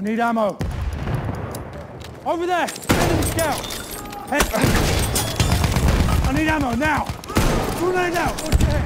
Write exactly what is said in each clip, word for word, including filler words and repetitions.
I need ammo. Over there! Enemy scout! Hey. I need ammo, now! Grenade out! Watch your head!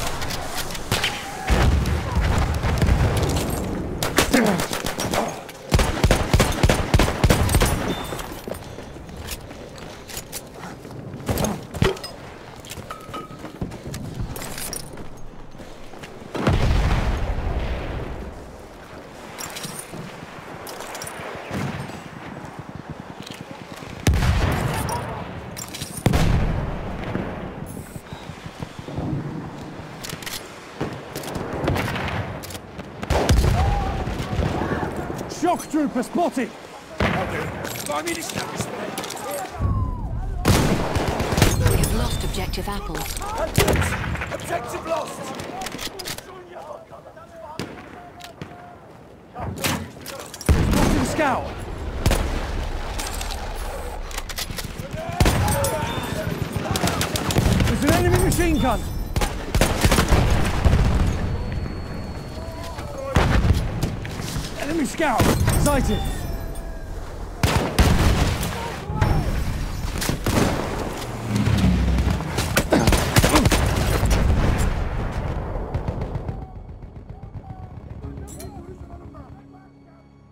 Shock trooper spotted! Find me this We have lost objective apples. Objective lost! Spotted a scout! There's an enemy machine gun! Enemy scout! Sighted!